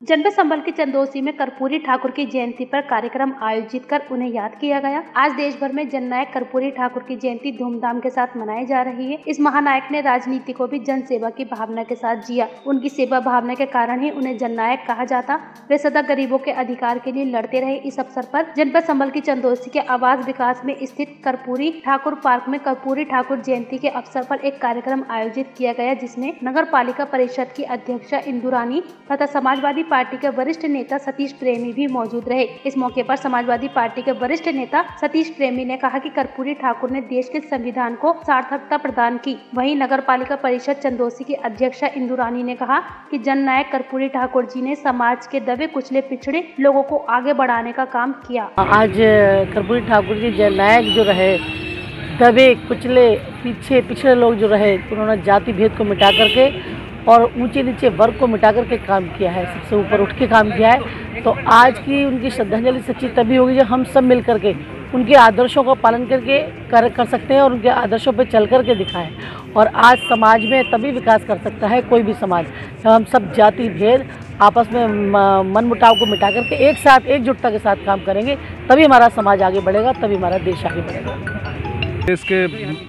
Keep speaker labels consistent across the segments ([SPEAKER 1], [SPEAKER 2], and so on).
[SPEAKER 1] जनपद संभल के चंदौसी में कर्पूरी ठाकुर की जयंती पर कार्यक्रम आयोजित कर उन्हें याद किया गया। आज देश भर में जननायक कर्पूरी ठाकुर की जयंती धूमधाम के साथ मनाई जा रही है। इस महानायक ने राजनीति को भी जन सेवा की भावना के साथ जिया। उनकी सेवा भावना के कारण ही उन्हें जननायक कहा जाता। वे सदा गरीबों के अधिकार के लिए लड़ते रहे। इस अवसर पर जनपद संभल की चंदौसी के आवास विकास में स्थित कर्पूरी ठाकुर पार्क में कर्पूरी ठाकुर जयंती के अवसर पर एक कार्यक्रम आयोजित किया गया, जिसमें नगर पालिका परिषद की अध्यक्षा इंदु रानी तथा समाजवादी पार्टी के वरिष्ठ नेता सतीश प्रेमी भी मौजूद रहे। इस मौके पर समाजवादी पार्टी के वरिष्ठ नेता सतीश प्रेमी ने कहा कि कर्पूरी ठाकुर ने देश के संविधान को सार्थकता प्रदान की। वहीं नगर पालिका परिषद चंदौसी की अध्यक्षा इंदु रानी ने कहा कि जननायक कर्पूरी ठाकुर जी ने समाज के दबे कुचले पिछड़े लोगों को आगे बढ़ाने का काम किया।
[SPEAKER 2] आज कर्पूरी ठाकुर जी जननायक जो रहे, दबे कुचले पिछड़े लोग जो रहे, उन्होंने जाति भेद को मिटा करके और ऊंचे नीचे वर्ग को मिटा करके काम किया है, सबसे ऊपर उठ के काम किया है। तो आज की उनकी श्रद्धांजलि सच्ची तभी होगी जब हम सब मिल करके उनके आदर्शों का पालन करके कर सकते हैं और उनके आदर्शों पर चल करके दिखाएं। और आज समाज में तभी विकास कर सकता है कोई भी समाज, जब हम सब जाति भेद आपस में मन मुटाव को मिटा करके एक साथ एकजुटता के साथ काम करेंगे, तभी हमारा समाज आगे बढ़ेगा, तभी हमारा देश आगे बढ़ेगा।
[SPEAKER 3] देश के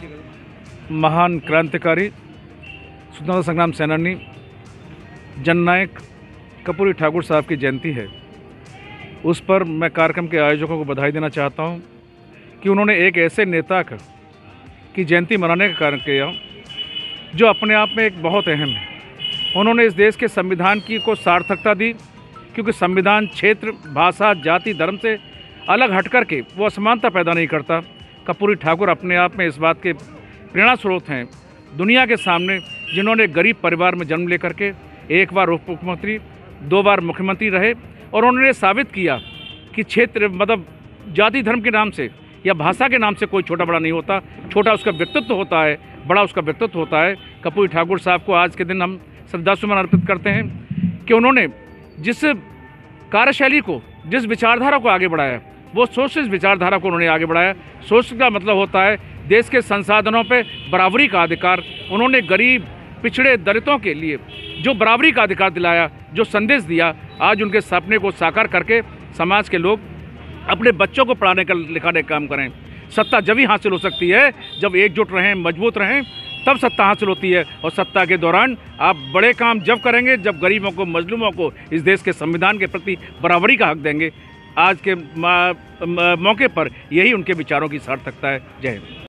[SPEAKER 3] महान क्रांतिकारी स्वतंत्रता संग्राम सेनानी जननायक कर्पूरी ठाकुर साहब की जयंती है। उस पर मैं कार्यक्रम के आयोजकों को बधाई देना चाहता हूं कि उन्होंने एक ऐसे नेता की जयंती मनाने का कारण किया जो अपने आप में एक बहुत अहम है। उन्होंने इस देश के संविधान को सार्थकता दी, क्योंकि संविधान क्षेत्र, भाषा, जाति, धर्म से अलग हट कर के वो असमानता पैदा नहीं करता। कर्पूरी ठाकुर अपने आप में इस बात के प्रेरणा स्रोत हैं दुनिया के सामने, जिन्होंने गरीब परिवार में जन्म लेकर के एक बार उप मुख्यमंत्री, 2 बार मुख्यमंत्री रहे और उन्होंने साबित किया कि क्षेत्र मतलब जाति धर्म के नाम से या भाषा के नाम से कोई छोटा बड़ा नहीं होता। छोटा उसका व्यक्तित्व होता है, बड़ा उसका व्यक्तित्व होता है। कर्पूरी ठाकुर साहब को आज के दिन हम श्रद्धासुमन अर्पित करते हैं कि उन्होंने जिस कार्यशैली को, जिस विचारधारा को आगे बढ़ाया, वो सोशलिस्ट विचारधारा को उन्होंने आगे बढ़ाया। सोशल का मतलब होता है देश के संसाधनों पे बराबरी का अधिकार। उन्होंने गरीब, पिछड़े, दलितों के लिए जो बराबरी का अधिकार दिलाया, जो संदेश दिया, आज उनके सपने को साकार करके समाज के लोग अपने बच्चों को पढ़ाने का लिखाने का काम करें। सत्ता जब ही हासिल हो सकती है जब एकजुट रहें, मजबूत रहें, तब सत्ता हासिल होती है। और सत्ता के दौरान आप बड़े काम जब करेंगे जब गरीबों को, मजलूमों को इस देश के संविधान के प्रति बराबरी का हक देंगे। आज के मौके पर यही उनके विचारों की सार्थकता है। जय हिंद।